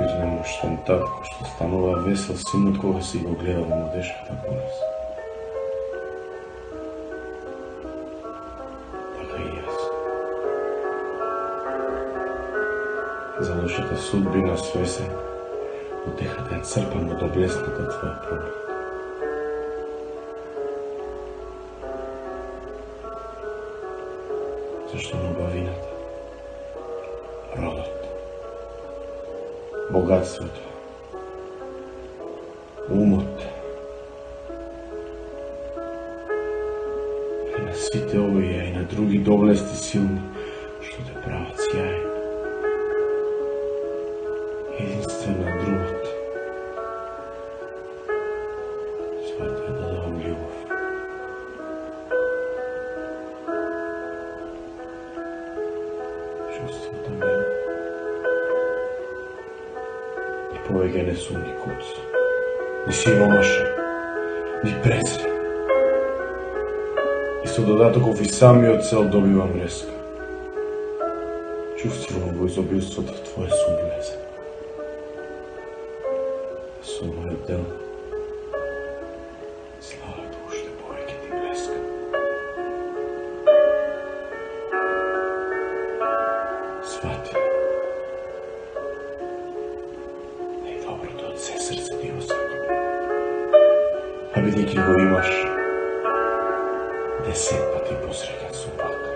iznemošten tatko što stanova vesel sin od koga si go gledala mladeškата poraz. Така и аз. За лошата судбина свесен, отехата е църпано до блесната твоя поглед. Защо любовината, родът, богатството, умот и на сите овие и на други доблести силни, што те прават сјаен. Единствено другот, свата да давам љубов. Чувството мене и повеќе не сум ни куц, ни сиромашен, ни презрен. И со додатоков и самиот цел добивам леска. Чувствувам во изобилството твое сум влезен. Со мојот дел, славата уште повеќе ти блеска. Свати. Најдоброто од се срце ти го сакам. А бидејќи го имаш, 10 пати посрекат сум пак.